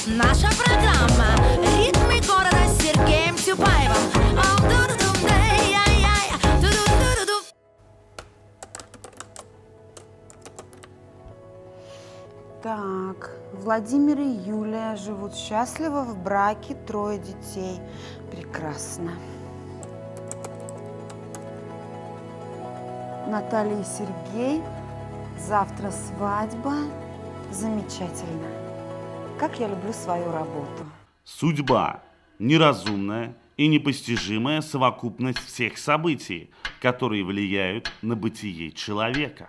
Наша программа «Ритмы города» с Сергеем Тюпаевым. Так, Владимир и Юлия живут счастливо в браке, 3 детей. Прекрасно. Наталья и Сергей. Завтра свадьба. Замечательно. Как я люблю свою работу. Судьба – неразумная и непостижимая совокупность всех событий, которые влияют на бытие человека.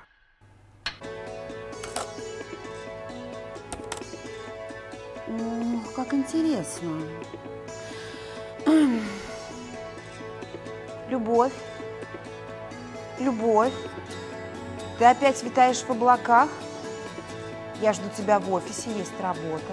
Как интересно. Любовь. Любовь. Ты опять витаешь в облаках? Я жду тебя в офисе, есть работа.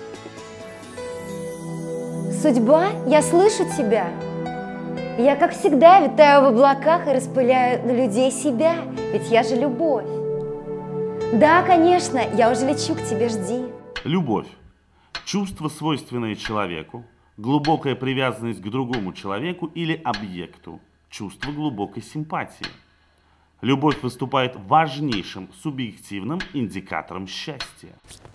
Судьба, я слышу тебя. Я, как всегда, витаю в облаках и распыляю на людей себя, ведь я же любовь. Да, конечно, я уже лечу к тебе, жди. Любовь. Чувство, свойственное человеку, глубокая привязанность к другому человеку или объекту, чувство глубокой симпатии. Любовь выступает важнейшим субъективным индикатором счастья.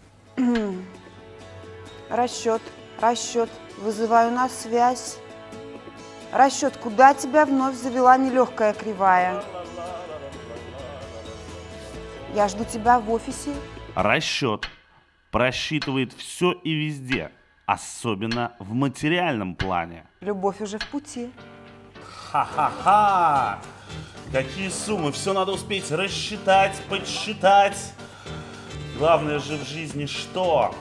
Расчет, расчет, вызываю на связь. Расчет, куда тебя вновь завела нелегкая кривая? Я жду тебя в офисе. Расчет просчитывает все и везде, особенно в материальном плане. Любовь уже в пути. Ха-ха-ха! Какие суммы! Все надо успеть рассчитать, подсчитать. Главное же в жизни что?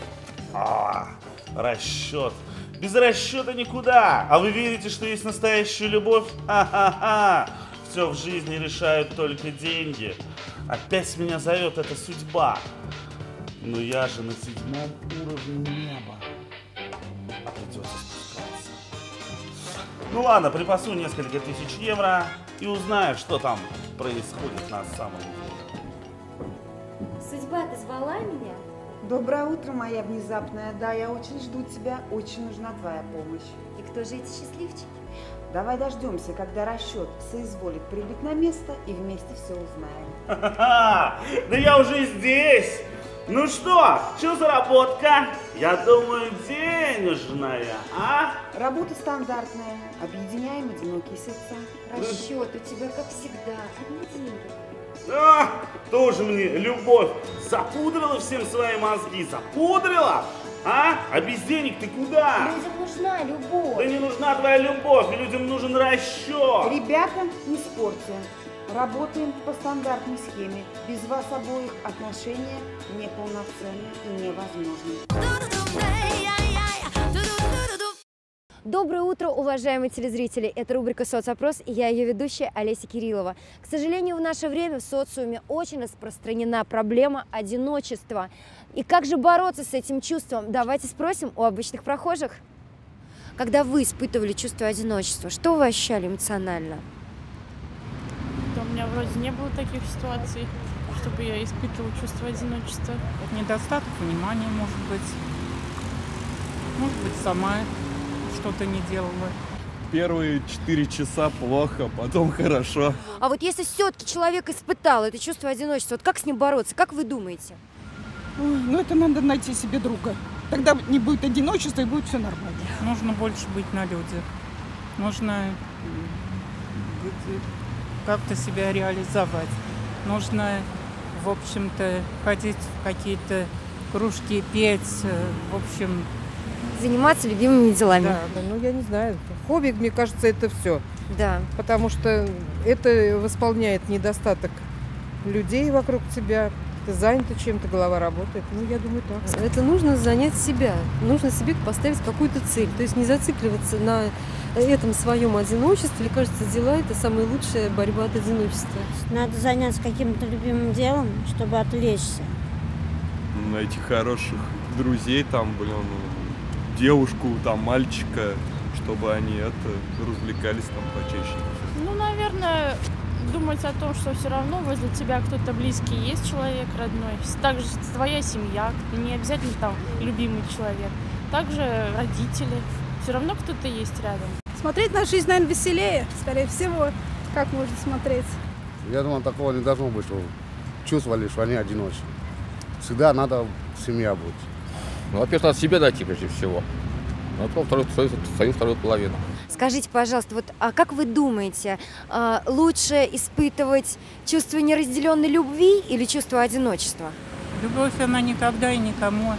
Расчет. Без расчета никуда. А вы верите, что есть настоящая любовь? Ха-ха-ха! Все в жизни решают только деньги. Опять меня зовет эта судьба. Но я же на 7-м уровне неба. Придется спускаться. Ну ладно, припасу несколько тысяч евро и узнаю, что там происходит на самом деле. Судьба, ты звала меня? Доброе утро, моя внезапная. Да, я очень жду тебя, очень нужна твоя помощь. И кто же эти счастливчики? Давай дождемся, когда расчет соизволит прибыть на место, и вместе все узнаем. Ха-ха-ха! Да я уже здесь! Ну что заработка? Я думаю, денежная, а? Работа стандартная. Объединяем одинокие сердца. Расчет у тебя, как всегда, одни деньги. Тоже мне любовь запудрила всем свои мозги, запудрила? А без денег ты куда? Людям нужна любовь. Да не нужна твоя любовь, людям нужен расчет. Ребята, не спорьте. Работаем по стандартной схеме. Без вас обоих отношения неполноценны и невозможны. Доброе утро, уважаемые телезрители! Это рубрика «Соцопрос» и я ее ведущая Олеся Кириллова. К сожалению, в наше время в социуме очень распространена проблема одиночества. И как же бороться с этим чувством? Давайте спросим у обычных прохожих. Когда вы испытывали чувство одиночества, что вы ощущали эмоционально? Да, у меня вроде не было таких ситуаций, чтобы я испытывала чувство одиночества. Недостаток внимания, может быть, сама что-то не делала. Первые 4 часа плохо, потом хорошо. А вот если все-таки человек испытал это чувство одиночества, вот как с ним бороться, как вы думаете? Ну это надо найти себе друга. Тогда не будет одиночества и будет все нормально. Нужно больше быть на людях. Нужно как-то себя реализовать. Нужно, в общем-то, ходить в какие-то кружки, петь, в общем... Заниматься любимыми делами. Да, ну я не знаю. Хобби, мне кажется, это все. Да. Потому что это восполняет недостаток людей вокруг тебя. Ты занята чем-то, голова работает. Ну, я думаю, так. Это нужно занять себя. Нужно себе поставить какую-то цель. То есть не зацикливаться на этом своем одиночестве. Мне кажется, дела – это самая лучшая борьба от одиночества. Надо заняться каким-то любимым делом, чтобы отвлечься. Найти хороших друзей, там, девушку, там, мальчика, чтобы они развлекались там почаще. Ну, наверное, думать о том, что все равно возле тебя кто-то близкий есть, человек родной. Также твоя семья, не обязательно там любимый человек. Также родители. Все равно кто-то есть рядом. Смотреть на жизнь, наверное, веселее, скорее всего, как можно смотреть. Я думаю, такого не должно быть, что чувствовали, что они одиночны. Всегда надо семья быть. Ну, во-первых, надо себе найти прежде всего. А потом свою вторую половину. Скажите, пожалуйста, вот, а как вы думаете, лучше испытывать чувство неразделенной любви или чувство одиночества? Любовь, она никогда и никому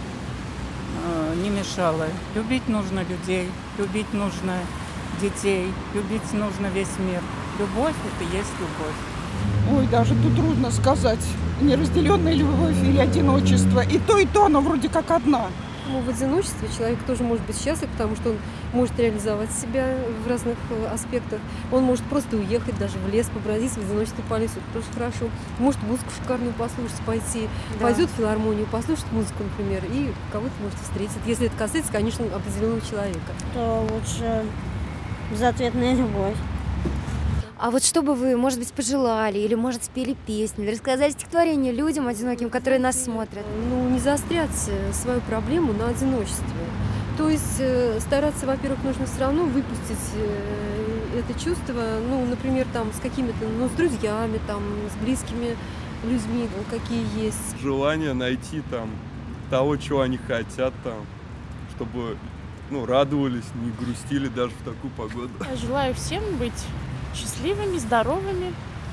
не мешала. Любить нужно людей, любить нужно детей, любить нужно весь мир. Любовь – это есть любовь. Ой, даже тут трудно сказать, неразделенная любовь или одиночество. И то, оно вроде как одна. Ну, в одиночестве человек тоже может быть счастлив, потому что он может реализовать себя в разных аспектах. Он может просто уехать даже в лес, побродить в одиночестве по лесу, это тоже хорошо. Может музыку шикарную послушать, пойти, пойдет в филармонию, послушать музыку, например, и кого-то может встретить. Если это касается, конечно, определенного человека. То лучше безответная любовь. А вот что бы вы, может быть, пожелали, или, может, спели песню, или рассказали стихотворение людям одиноким, которые нас смотрят? Ну, не заострять свою проблему на одиночестве. То есть стараться, во-первых, нужно все равно выпустить это чувство, ну, например, там, с какими-то, ну, с друзьями, там, с близкими людьми, какие есть. Желание найти там того, чего они хотят там, чтобы, ну, радовались, не грустили даже в такую погоду. Я желаю всем быть счастливыми, здоровыми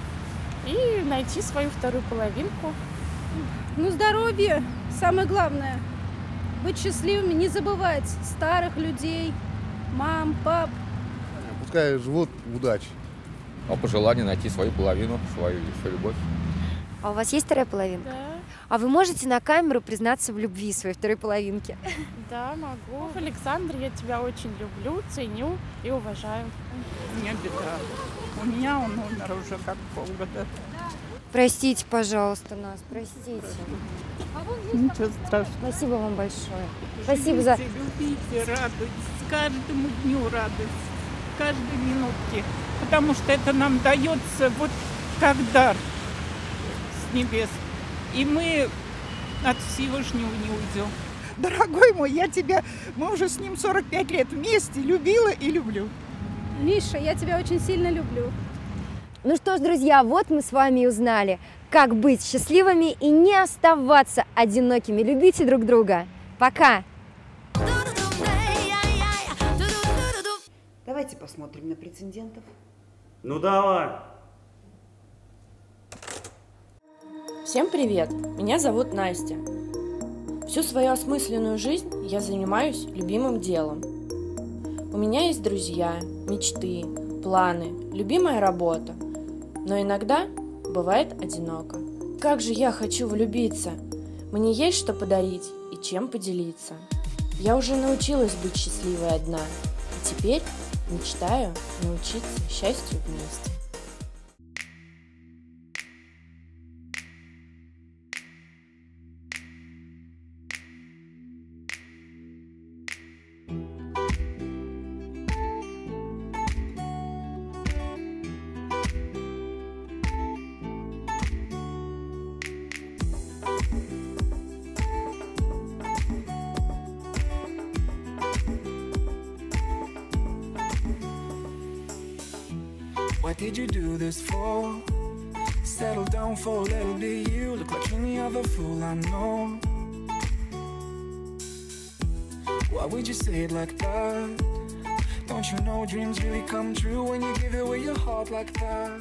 и найти свою вторую половинку. Ну, здоровье самое главное. Быть счастливыми, не забывать старых людей, мам, пап. Пускай живут в удаче. А пожелание найти свою половину, свою любовь. А у вас есть вторая половинка? Да. А вы можете на камеру признаться в любви своей второй половинки? Да, могу. Александр, я тебя очень люблю, ценю и уважаю. Не беда. У меня он умер уже как полгода. Простите, пожалуйста, нас, простите. Ничего страшного. Спасибо вам большое. Спасибо за... Любите, радуйтесь, каждому дню радуйтесь, каждой минутке. Потому что это нам дается вот как дар с небес. И мы от Всевышнего не уйдем. Дорогой мой, мы уже с ним 45 лет вместе, любила и люблю. Миша, я тебя очень сильно люблю. Ну что ж, друзья, вот мы с вами и узнали, как быть счастливыми и не оставаться одинокими. Любите друг друга. Пока! Давайте посмотрим на претендентов. Ну давай. Всем привет! Меня зовут Настя. Всю свою осмысленную жизнь я занимаюсь любимым делом. У меня есть друзья, мечты, планы, любимая работа. Но иногда бывает одиноко. Как же я хочу влюбиться! Мне есть что подарить и чем поделиться. Я уже научилась быть счастливой одна. И теперь мечтаю научиться счастью вместе. What did you do this for? Settle down for a little bit. You look like any other fool I know. Why would you say it like that? Don't you know dreams really come true when you give away your heart like that?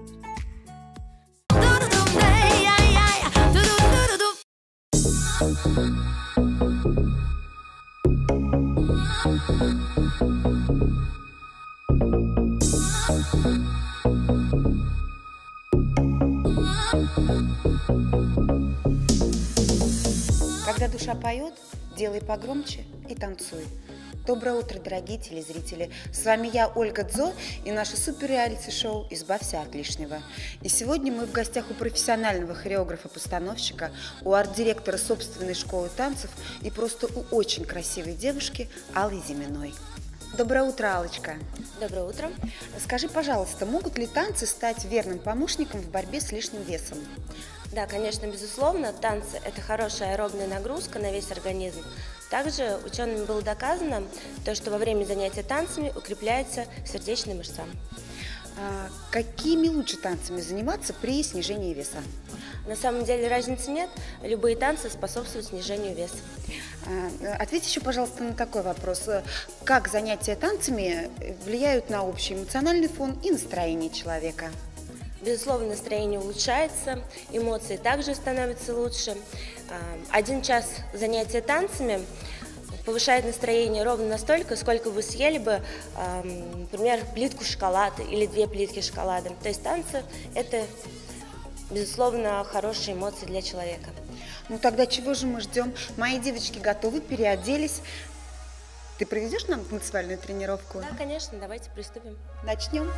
Когда душа поет, делай погромче и танцуй. Доброе утро, дорогие телезрители! С вами я, Ольга Дзо, и наше супер-реалити-шоу «Избавься от лишнего». И сегодня мы в гостях у профессионального хореографа-постановщика, у арт-директора собственной школы танцев и просто у очень красивой девушки Аллы Зиминой. Доброе утро, Аллочка. Доброе утро. Скажи, пожалуйста, могут ли танцы стать верным помощником в борьбе с лишним весом? Да, конечно, безусловно, танцы – это хорошая аэробная нагрузка на весь организм. Также учеными было доказано, что во время занятия танцами укрепляется сердечная мышца. Какими лучше танцами заниматься при снижении веса? На самом деле разницы нет. Любые танцы способствуют снижению веса. Ответь еще, пожалуйста, на такой вопрос. Как занятия танцами влияют на общий эмоциональный фон и настроение человека? Безусловно, настроение улучшается, эмоции также становятся лучше. 1 час занятия танцами повышает настроение ровно настолько, сколько вы съели бы, например, плитку шоколада или 2 плитки шоколада. То есть танцы – это, безусловно, хорошие эмоции для человека. Ну тогда чего же мы ждем? Мои девочки готовы, переоделись. Ты проведешь нам танцевальную тренировку? Да, конечно, давайте приступим. Начнем.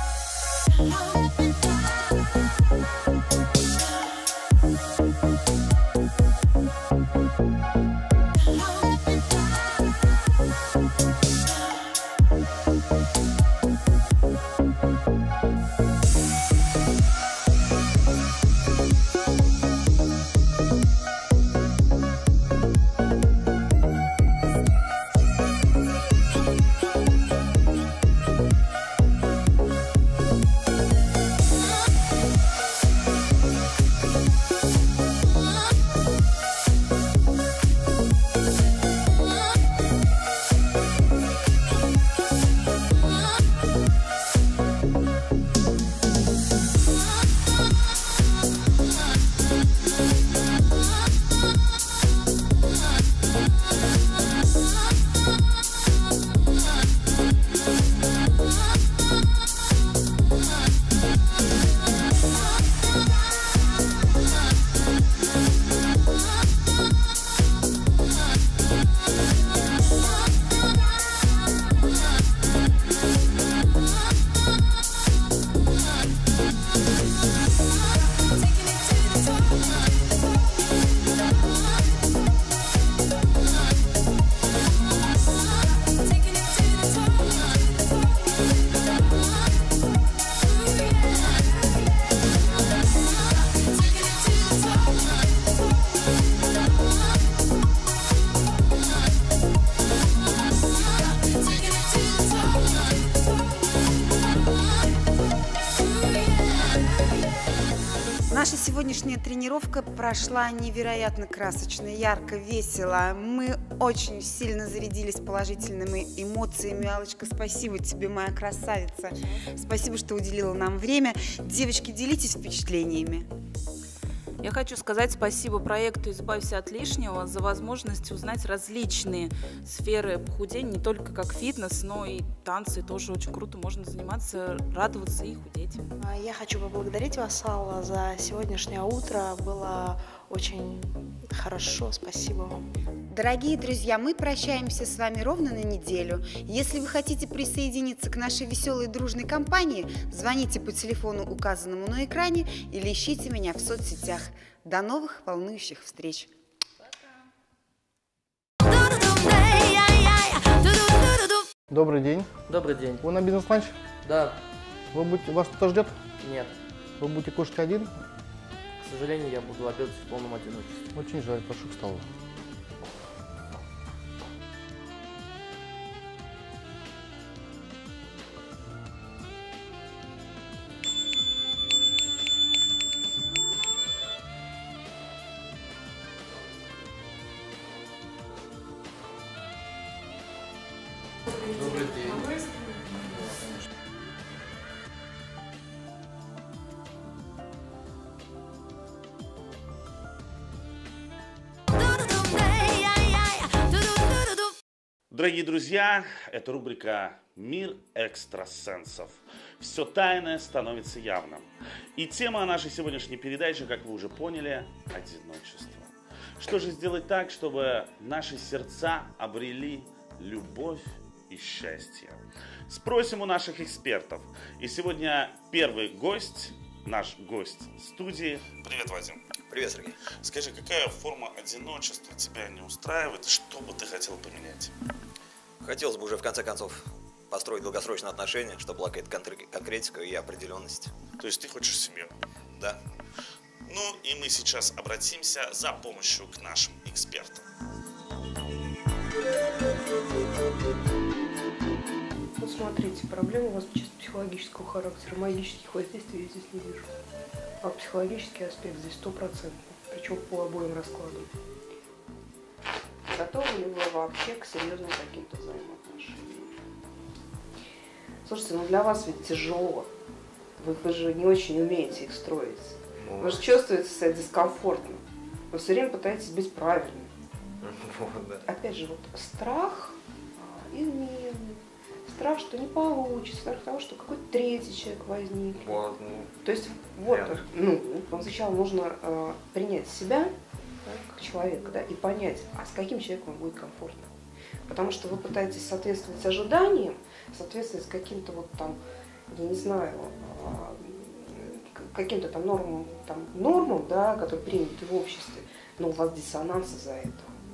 Наша сегодняшняя тренировка прошла невероятно красочно, ярко, весело. Мы очень сильно зарядились положительными эмоциями. Аллочка, спасибо тебе, моя красавица. Спасибо, что уделила нам время. Девочки, делитесь впечатлениями. Я хочу сказать спасибо проекту «Избавься от лишнего» за возможность узнать различные сферы похудения, не только как фитнес, но и танцы тоже очень круто, можно заниматься, радоваться и худеть. Я хочу поблагодарить вас, Алла, за сегодняшнее утро. Было очень хорошо, спасибо вам. Дорогие друзья, мы прощаемся с вами ровно на неделю. Если вы хотите присоединиться к нашей веселой дружной компании, звоните по телефону, указанному на экране, или ищите меня в соцсетях. До новых волнующих встреч! Добрый день. Добрый день. Вы на бизнес-ланч? Да. Вас кто-то ждет? Нет. Вы будете кушать один? К сожалению, я буду обедать в полном одиночестве. Очень жаль, прошу к столу. Добрый день. Дорогие друзья, это рубрика «Мир экстрасенсов». Все тайное становится явным. И тема нашей сегодняшней передачи, как вы уже поняли, одиночество. Что же сделать так, чтобы наши сердца обрели любовь и счастье? Спросим у наших экспертов. И сегодня первый гость, наш гость студии. Привет, Вадим. Привет, Сергей. Скажи, какая форма одиночества тебя не устраивает? Что бы ты хотел поменять? Хотелось бы уже в конце концов построить долгосрочные отношения, чтобы была какая-то конкретика и определенность. То есть ты хочешь семью? Да. Ну и мы сейчас обратимся за помощью к нашим экспертам. Вот смотрите, проблема у вас чисто психологического характера. Магических воздействий я здесь не вижу. А психологический аспект здесь 100%, причем по обоим раскладам. Готовы ли вы вообще к серьезным каким-то взаимоотношениям? Слушайте, ну для вас ведь тяжело. Вы же не очень умеете их строить. Вы же чувствуете себя дискомфортно. Вы все время пытаетесь быть правильным. Опять же, вот страх измены, страх, что не получится, страх того, что какой-то третий человек возникнет. То есть, вот, вам сначала нужно принять себя, да, как человека, да, и понять, а с каким человеком вам будет комфортно. Потому что вы пытаетесь соответствовать ожиданиям, соответствовать каким-то вот там, я не знаю, каким-то там нормам, да, которые приняты в обществе, но у вас диссонанс из-за этого.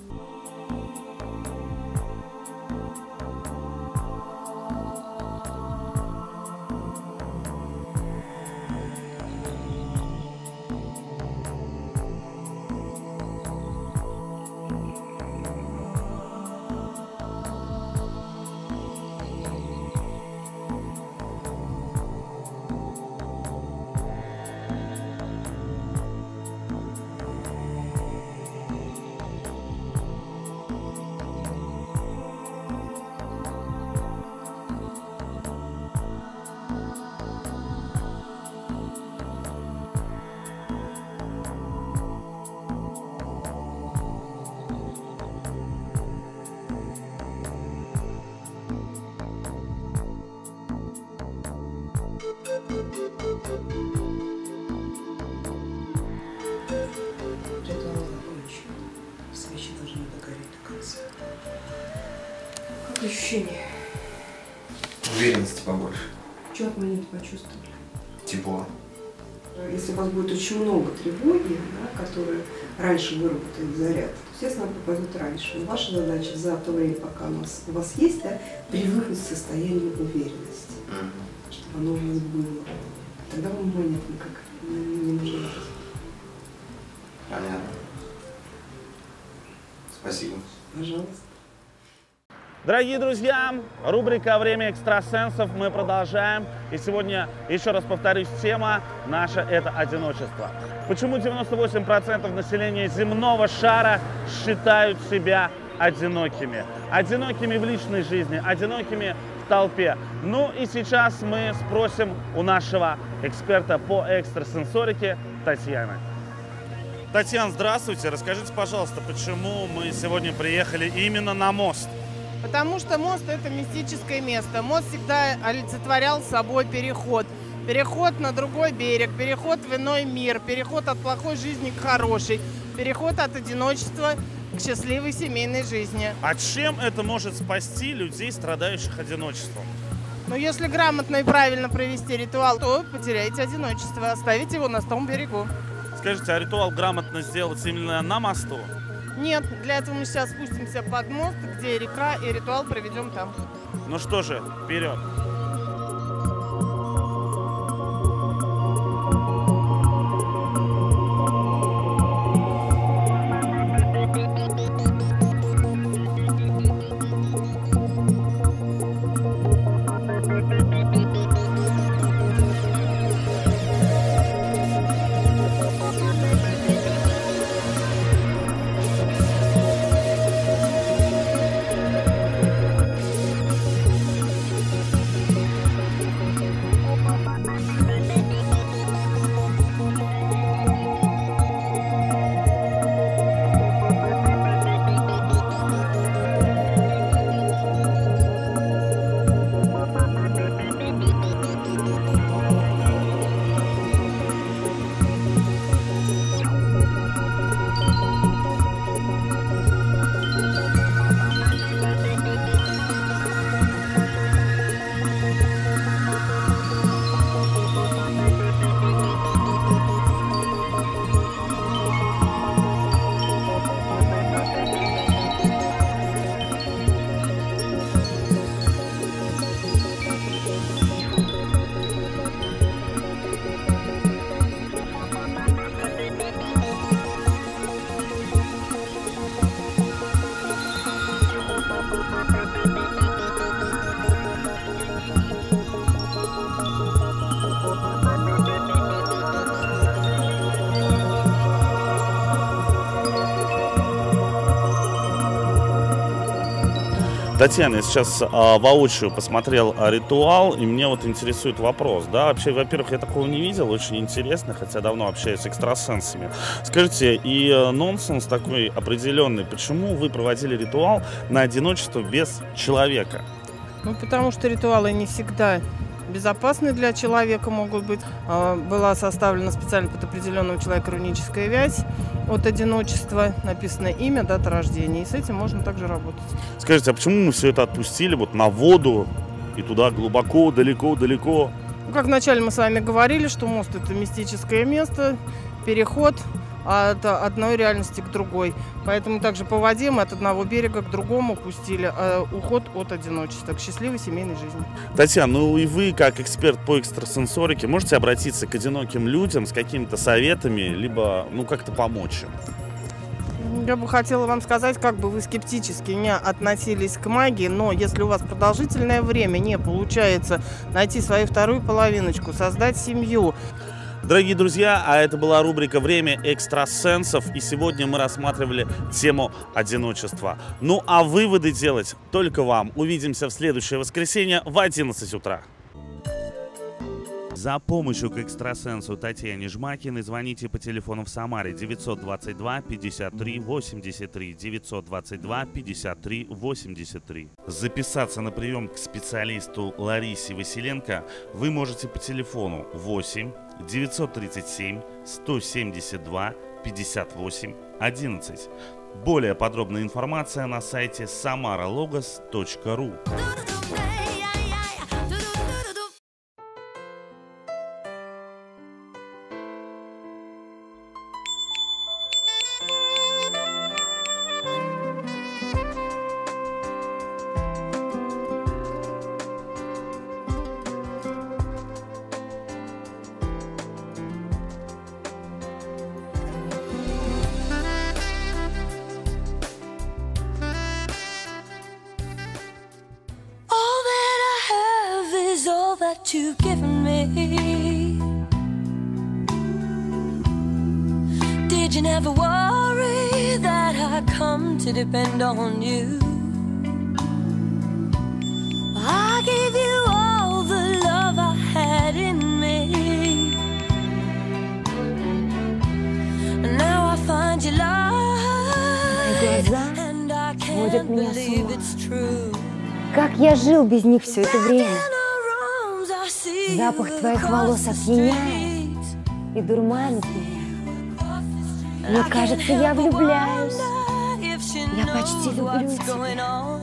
Свечи должны догореть до конца. Как ощущение? Уверенности побольше. Что от момента почувствовали? Тепло. Если у вас будет очень много тревоги, да, которые раньше выработает заряд, то, естественно, она попадет раньше. Но ваша задача за то время, пока у вас есть, да, привыкнуть к состоянию уверенности, чтобы оно у вас было. Тогда вам монет никак не нужно. Понятно. Спасибо. Пожалуйста. Дорогие друзья, рубрика «Время экстрасенсов» мы продолжаем. И сегодня, еще раз повторюсь, тема наша – это одиночество. Почему 98% населения земного шара считают себя одинокими? Одинокими в личной жизни, одинокими в толпе. Ну и сейчас мы спросим у нашего эксперта по экстрасенсорике Татьяны. Татьяна, здравствуйте. Расскажите, пожалуйста, почему мы сегодня приехали именно на мост? Потому что мост – это мистическое место. Мост всегда олицетворял собой переход. Переход на другой берег, переход в иной мир, переход от плохой жизни к хорошей, переход от одиночества к счастливой семейной жизни. А чем это может спасти людей, страдающих одиночеством? Но если грамотно и правильно провести ритуал, то вы потеряете одиночество, оставите его на том берегу. Скажите, а ритуал грамотно сделать именно на мосту? Нет, для этого мы сейчас спустимся под мост, где река, и ритуал проведем там. Ну что же, вперед! Татьяна, я сейчас воочию посмотрел ритуал, и мне вот интересует вопрос, да, вообще, во-первых, я такого не видел, очень интересно, хотя давно общаюсь с экстрасенсами. Скажите, и нонсенс такой определенный, почему вы проводили ритуал на одиночество без человека? Ну, потому что ритуалы не всегда безопасны для человека могут быть. Была составлена специально под определенного человека руническая вязь от одиночества, написано имя, дата рождения, и с этим можно также работать. Скажите, а почему мы все это отпустили вот на воду и туда глубоко, далеко? Ну, как вначале мы с вами говорили, что мост – это мистическое место, переход от одной реальности к другой. Поэтому также по воде мы от одного берега к другому пустили уход от одиночества к счастливой семейной жизни. Татьяна, ну и вы, как эксперт по экстрасенсорике, можете обратиться к одиноким людям с какими-то советами, либо, ну, как-то помочь им? Я бы хотела вам сказать, как бы вы скептически не относились к магии, но если у вас продолжительное время не получается найти свою вторую половиночку, создать семью. Дорогие друзья, а это была рубрика «Время экстрасенсов», и сегодня мы рассматривали тему одиночества. Ну а выводы делать только вам. Увидимся в следующее воскресенье в 11 утра. За помощью к экстрасенсу Татьяне Жмакиной звоните по телефону в Самаре 922 53 83 922 53 83. Записаться на прием к специалисту Ларисе Василенко вы можете по телефону 8 937 172 58 11. Более подробная информация на сайте samaralogos.ru. You've given me. Did you never worry that I come to depend on you? I gave you all the love I had in me, and now I find you lying, and I can't believe it's true. Как я жил без них все это время. Запах твоих волос опьяняет и дурманит меня. Мне кажется, я влюбляюсь. Я почти люблю тебя.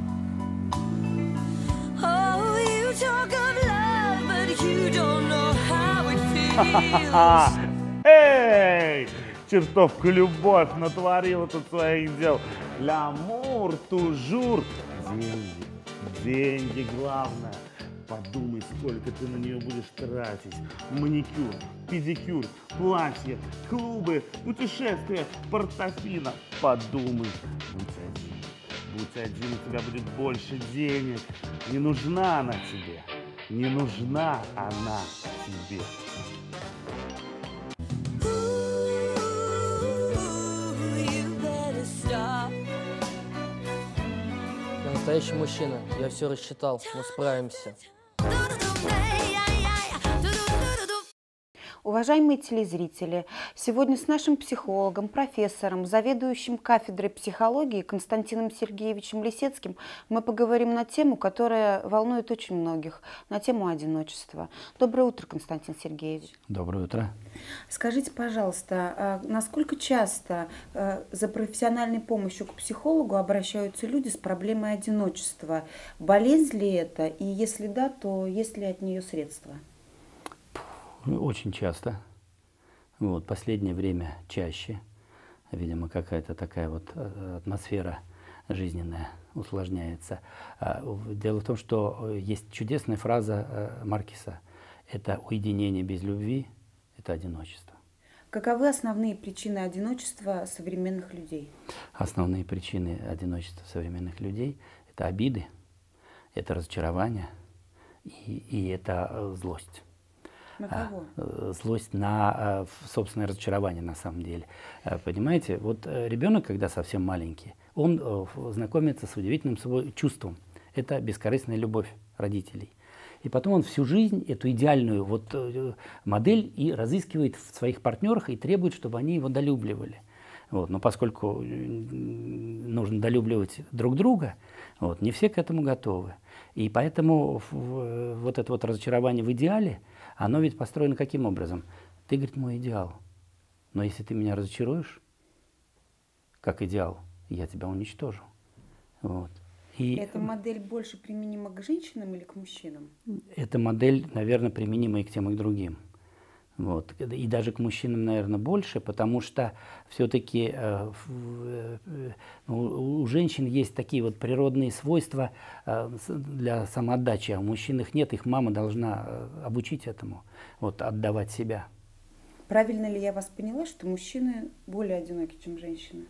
Эй! Чертовка любовь натворила тут своих дел. L'amor toujours. Деньги главное. Подумай, сколько ты на нее будешь тратить. Маникюр, педикюр, платье, клубы, путешествия, портофино. Подумай, будь один. Будь один, у тебя будет больше денег. Не нужна она тебе. Не нужна она тебе. Я настоящий мужчина. Я все рассчитал. Мы справимся. Уважаемые телезрители, сегодня с нашим психологом, профессором, заведующим кафедрой психологии Константином Сергеевичем Лисецким мы поговорим на тему, которая волнует очень многих, на тему одиночества. Доброе утро, Константин Сергеевич. Доброе утро. Скажите, пожалуйста, насколько часто за профессиональной помощью к психологу обращаются люди с проблемой одиночества? Болезнь ли это? И если да, то есть ли от нее средства? Очень часто. Вот, последнее время чаще. Видимо, какая-то такая вот атмосфера жизненная усложняется. Дело в том, что есть чудесная фраза Маркеса. Это уединение без любви, это одиночество. Каковы основные причины одиночества современных людей? Основные причины одиночества современных людей – это обиды, это разочарование и это злость. На кого? Злость на собственное разочарование на самом деле. Понимаете, вот ребенок, когда совсем маленький, он знакомится с удивительным собой чувством. Это бескорыстная любовь родителей. И потом он всю жизнь эту идеальную вот модель и разыскивает в своих партнерах и требует, чтобы они его долюбливали. Вот. Но поскольку нужно долюбливать друг друга, вот, не все к этому готовы. И поэтому вот это вот разочарование в идеале, оно ведь построено каким образом? Ты, говорит, мой идеал. Но если ты меня разочаруешь, как идеал, я тебя уничтожу. Вот. И эта модель больше применима к женщинам или к мужчинам? эта модель, наверное, применима и к тем, и к другим. Вот. И даже к мужчинам, наверное, больше, потому что все-таки у женщин есть такие вот природные свойства для самоотдачи, а у мужчин их нет, их мама должна обучить этому, вот, отдавать себя. Правильно ли я вас поняла, что мужчины более одиноки, чем женщины?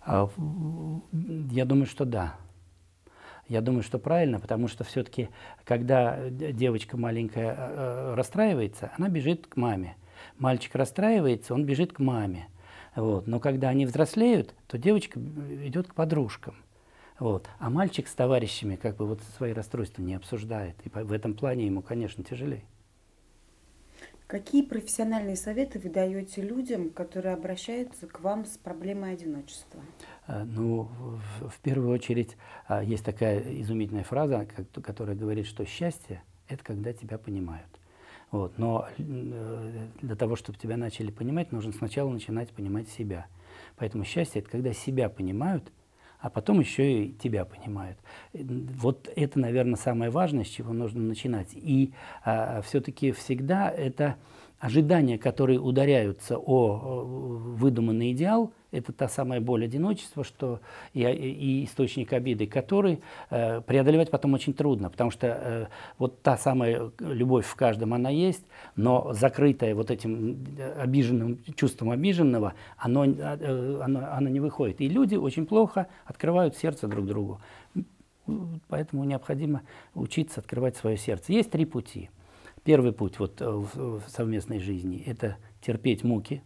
Я думаю, что да. Я думаю, что правильно, потому что все-таки, когда девочка маленькая расстраивается, она бежит к маме. Мальчик расстраивается, он бежит к маме. Вот. Но когда они взрослеют, то девочка идет к подружкам. Вот. А мальчик с товарищами как бы вот свои расстройства не обсуждает. И в этом плане ему, конечно, тяжелее. Какие профессиональные советы вы даете людям, которые обращаются к вам с проблемой одиночества? Ну, в первую очередь, есть такая изумительная фраза, которая говорит, что счастье – это когда тебя понимают. Вот. Но для того, чтобы тебя начали понимать, нужно сначала начинать понимать себя. Поэтому счастье – это когда себя понимают, а потом еще и тебя понимают. Вот это, наверное, самое важное, с чего нужно начинать. И все-таки всегда это ожидания, которые ударяются о выдуманный идеал, это та самая боль одиночества, что и источник обиды, который преодолевать потом очень трудно, потому что вот та самая любовь в каждом, она есть, но закрытая вот этим обиженным чувством обиженного, оно не выходит. И люди очень плохо открывают сердце друг другу. Поэтому необходимо учиться открывать свое сердце. Есть 3 пути. Первый путь вот в совместной жизни – это терпеть муки.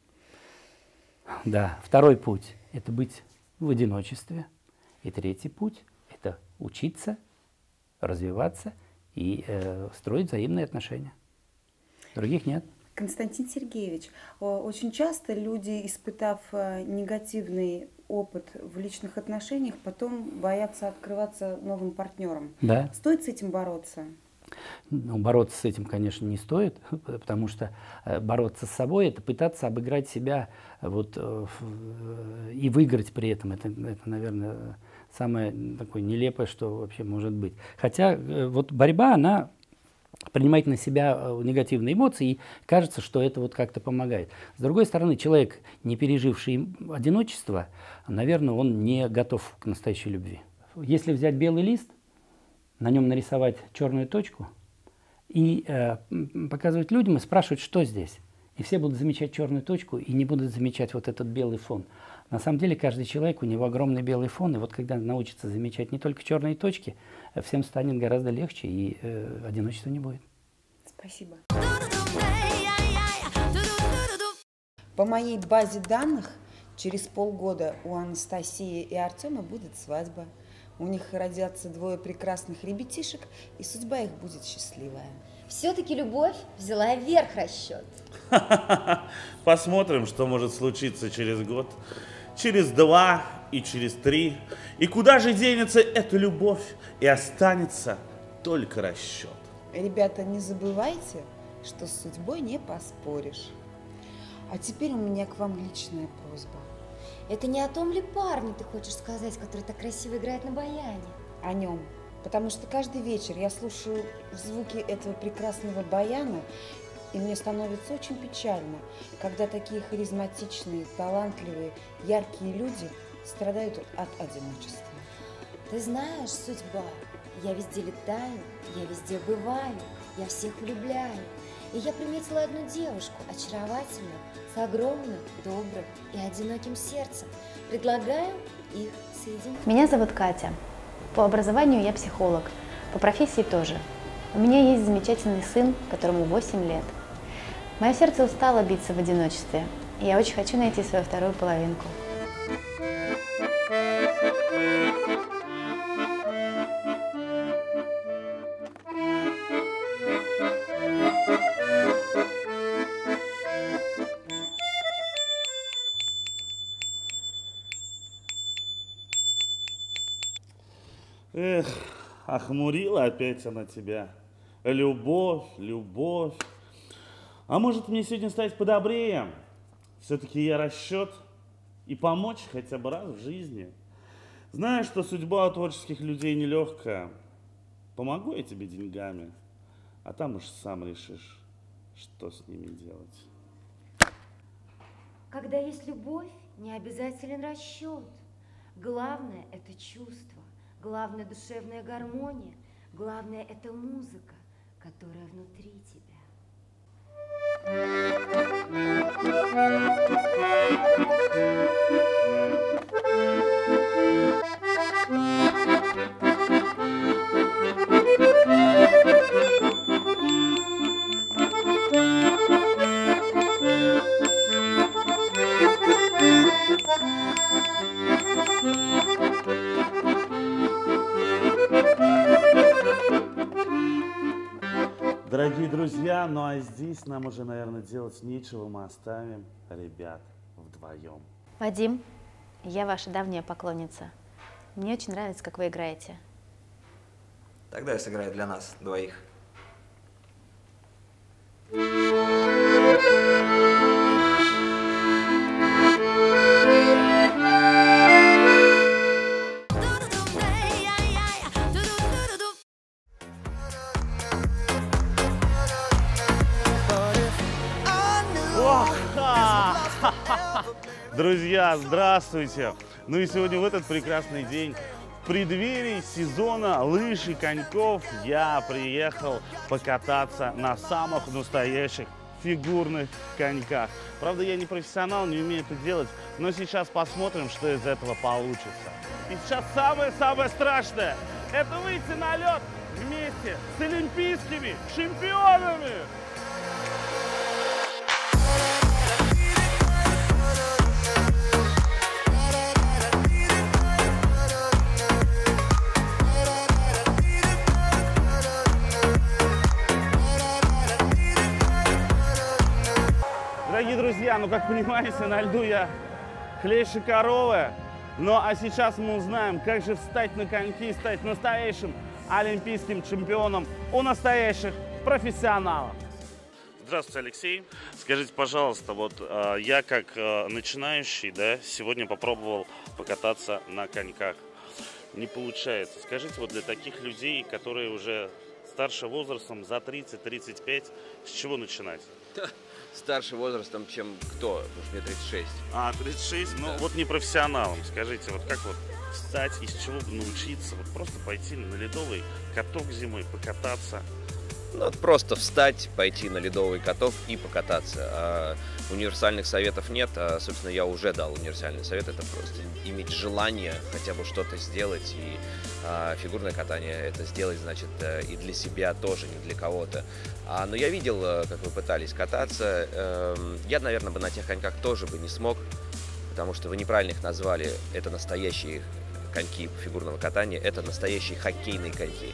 Да. Второй путь – это быть в одиночестве. И третий путь – это учиться, развиваться и строить взаимные отношения. Других нет. Константин Сергеевич, очень часто люди, испытав негативный опыт в личных отношениях, потом боятся открываться новым партнерам. Да. Стоит с этим бороться? Ну, бороться с этим, конечно, не стоит, потому что бороться с собой – это пытаться обыграть себя вот, и выиграть при этом. Это, наверное, самое такое нелепое, что вообще может быть. Хотя вот борьба, она принимает на себя негативные эмоции, и кажется, что это вот как-то помогает. С другой стороны, человек, не переживший одиночество, наверное, он не готов к настоящей любви. Если взять белый лист, на нем нарисовать черную точку и показывать людям и спрашивать, что здесь. И все будут замечать черную точку и не будут замечать вот этот белый фон. На самом деле каждый человек, у него огромный белый фон, и вот когда научится замечать не только черные точки, всем станет гораздо легче и одиночества не будет. Спасибо. По моей базе данных, через полгода у Анастасии и Артема будет свадьба. У них родятся 2 прекрасных ребятишек, и судьба их будет счастливая. Все-таки любовь взяла вверх расчет. Посмотрим, что может случиться через год, через 2 и через 3. И куда же денется эта любовь, и останется только расчет. Ребята, не забывайте, что с судьбой не поспоришь. А теперь у меня к вам личная просьба. Это не о том ли парне ты хочешь сказать, который так красиво играет на баяне? О нем. Потому что каждый вечер я слушаю звуки этого прекрасного баяна, и мне становится очень печально, когда такие харизматичные, талантливые, яркие люди страдают от одиночества. Ты знаешь, судьба, я везде летаю, я везде бываю, я всех влюбляю. И я приметила одну девушку, очаровательную, с огромным, добрым и одиноким сердцем. Предлагаю их соединить. Меня зовут Катя. По образованию я психолог, по профессии тоже. У меня есть замечательный сын, которому 8 лет. Мое сердце устало биться в одиночестве, и я очень хочу найти свою вторую половинку. Эх, охмурила опять она тебя. Любовь, любовь. А может мне сегодня стать подобрее? Все-таки я расчет и помочь хотя бы раз в жизни. Знаешь, что судьба у творческих людей нелегкая. Помогу я тебе деньгами, а там уж сам решишь, что с ними делать. Когда есть любовь, не обязателен расчет. Главное – это чувство. Главное – душевная гармония. Главное – это музыка, которая внутри тебя. Дорогие друзья, ну а здесь нам уже, наверное, делать нечего, мы оставим ребят вдвоем. Вадим, я ваша давняя поклонница. Мне очень нравится, как вы играете. Тогда я сыграю для нас двоих. Друзья, здравствуйте! Ну и сегодня в этот прекрасный день, в преддверии сезона лыж и коньков, я приехал покататься на самых настоящих фигурных коньках. Правда, я не профессионал, не умею это делать, но сейчас посмотрим, что из этого получится. И сейчас самое-самое страшное – это выйти на лед вместе с олимпийскими чемпионами! Дорогие друзья, ну как понимаете, на льду я хлеще коровы. Ну а сейчас мы узнаем, как же встать на коньки и стать настоящим олимпийским чемпионом у настоящих профессионалов. Здравствуйте, Алексей. Скажите, пожалуйста, вот я как начинающий, да, сегодня попробовал покататься на коньках. Не получается. Скажите, вот для таких людей, которые уже старше возрастом, за 30-35, с чего начинать? Старше возрастом, чем кто? Потому что мне 36. А, 36? Да. Ну, вот не профессионалам. Скажите, вот как вот встать, из чего бы научиться? Вот просто пойти на ледовый каток зимой, покататься? Ну, просто встать, пойти на ледовый каток и покататься. Универсальных советов нет. Собственно, я уже дал универсальный совет. Это просто иметь желание хотя бы что-то сделать. И фигурное катание это сделать, значит, и для себя тоже, не для кого-то. Но я видел, как вы пытались кататься. Я, наверное, бы на тех коньках тоже бы не смог, потому что вы неправильно их назвали. Это настоящие коньки фигурного катания, это настоящие хоккейные коньки.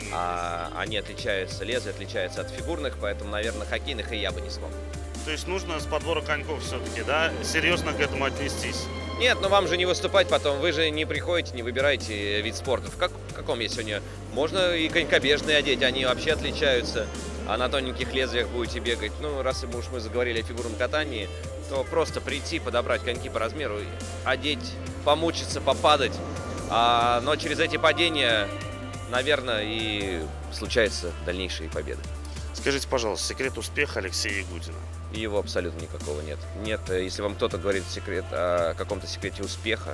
Они отличаются, лезвие отличается от фигурных, поэтому, наверное, хоккейных и я бы не смог. То есть нужно с подбора коньков все-таки, да, серьезно к этому отнестись? Нет, но вам же не выступать потом, вы же не приходите, не выбираете вид спорта. В каком я сегодня? Можно и конькобежные одеть, они вообще отличаются, а на тоненьких лезвиях будете бегать. Ну, раз уж мы заговорили о фигурном катании, то просто прийти, подобрать коньки по размеру, одеть, помучиться, попадать. Но через эти падения, наверное, и случаются дальнейшие победы. Скажите, пожалуйста, секрет успеха Алексея Ягудина? Его абсолютно никакого нет. Нет, если вам кто-то говорит о каком-то секрете успеха,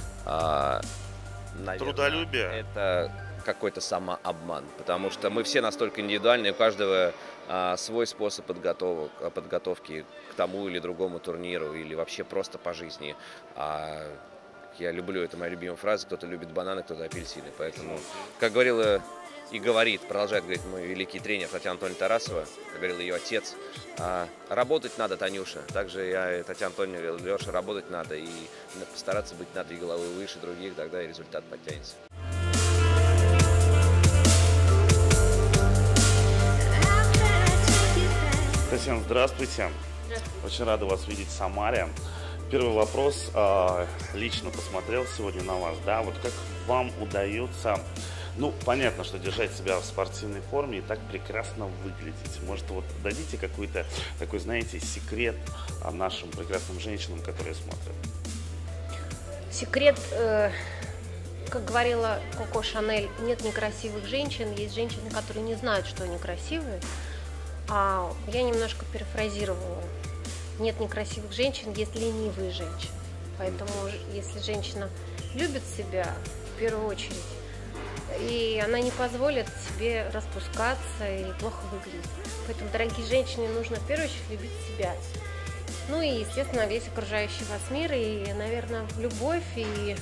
наверное, трудолюбие? Это какой-то самообман, потому что мы все настолько индивидуальны, у каждого свой способ подготовки к тому или другому турниру, или вообще просто по жизни. Я люблю, это моя любимая фраза, кто-то любит бананы, кто-то апельсины. Поэтому, как говорила и говорит, продолжает говорить мой великий тренер Татьяна Анатольевна Тарасова, как говорил ее отец, работать надо, Танюша. Также я Татьяна Анатольевна говорил, Леша, работать надо и постараться быть на 3 головы выше других, тогда и результат подтянется. Татьяна, здравствуйте. Очень рада вас видеть в Самаре. Первый вопрос. Лично посмотрел сегодня на вас, да, вот как вам удается, ну, понятно, что держать себя в спортивной форме и так прекрасно выглядеть. Может, вот дадите какой-то такой, знаете, секрет нашим прекрасным женщинам, которые смотрят? Секрет, как говорила Коко Шанель, нет некрасивых женщин, есть женщины, которые не знают, что они красивые. А я немножко перефразировала. Нет некрасивых женщин, есть ленивые женщины. Поэтому, если женщина любит себя, в первую очередь, и она не позволит себе распускаться и плохо выглядеть. Поэтому, дорогие женщины, нужно в первую очередь любить себя. Ну и, естественно, весь окружающий вас мир, и, наверное, любовь, и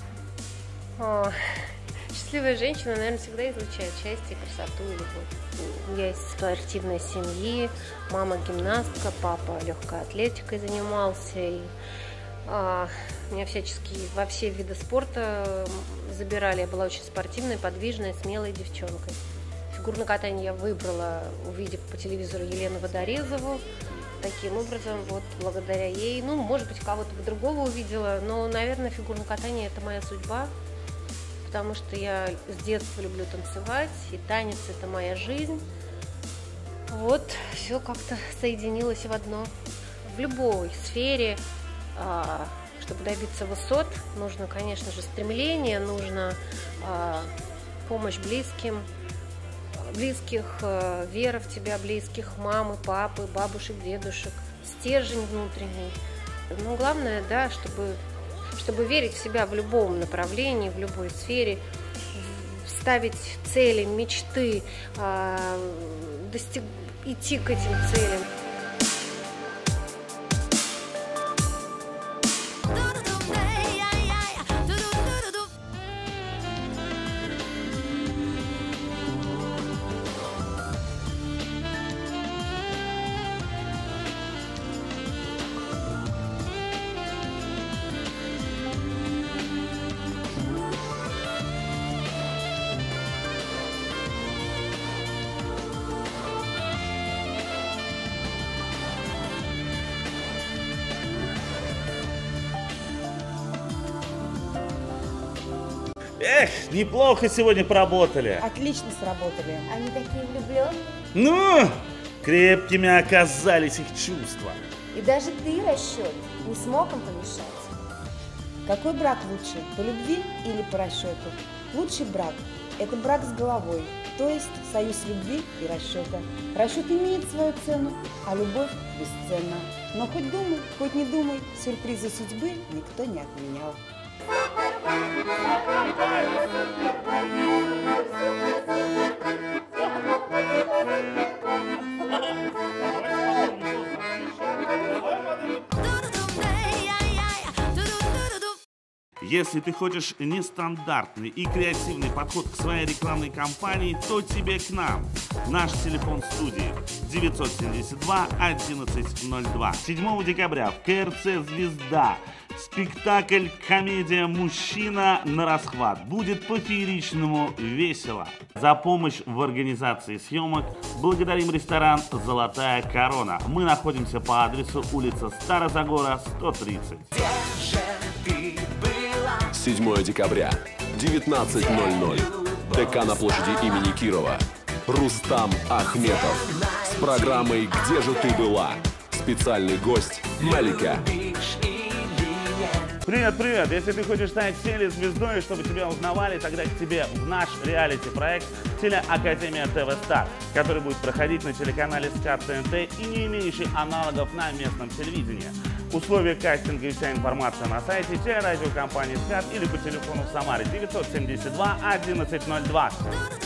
счастливая женщина, наверное, всегда излучает счастье, красоту и любовь. Я из спортивной семьи, мама гимнастка, папа легкой атлетикой занимался. И, меня всячески во все виды спорта забирали. Я была очень спортивной, подвижной, смелой девчонкой. Фигурное катание я выбрала, увидев по телевизору Елену Водорезову. Таким образом, вот благодаря ей, ну, может быть, кого-то другого увидела, но, наверное, фигурное катание – это моя судьба. Потому что я с детства люблю танцевать, и танец – это моя жизнь. Вот, все как-то соединилось в одно. В любой сфере, чтобы добиться высот, нужно, конечно же, стремление, нужно помощь близких, вера в тебя, близких, мамы, папы, бабушек, дедушек, стержень внутренний. Но главное, да, чтобы верить в себя в любом направлении, в любой сфере, ставить цели, мечты, идти к этим целям. Эх, неплохо сегодня поработали. Отлично сработали. Они такие влюбленные. Ну, крепкими оказались их чувства. И даже ты, расчет, не смог им помешать. Какой брак лучше, по любви или по расчету? Лучший брак – это брак с головой, то есть союз любви и расчета. Расчет имеет свою цену, а любовь бесценна. Но хоть думай, хоть не думай, сюрпризы судьбы никто не отменял. Если ты хочешь нестандартный и креативный подход к своей рекламной кампании, то тебе к нам. Наш телефон студии 972 1102. 7 декабря в КРЦ «Звезда» спектакль «Комедия «Мужчина на расхват». Будет по-фееричному весело. За помощь в организации съемок благодарим ресторан «Золотая корона». Мы находимся по адресу улица Старозагора, 130. 7 декабря, 19:00. ДК на площади имени Кирова. Рустам Ахметов с программой «Где же ты была?». Специальный гость Малика. Привет, привет! Если ты хочешь стать телезвездой, чтобы тебя узнавали, тогда к тебе в наш реалити-проект «Телеакадемия ТВ Стар», который будет проходить на телеканале СКАТ ТНТ и не имеющий аналогов на местном телевидении. Условия кастинга и вся информация на сайте телерадиокомпании СКАТ или по телефону в Самаре 972 1102.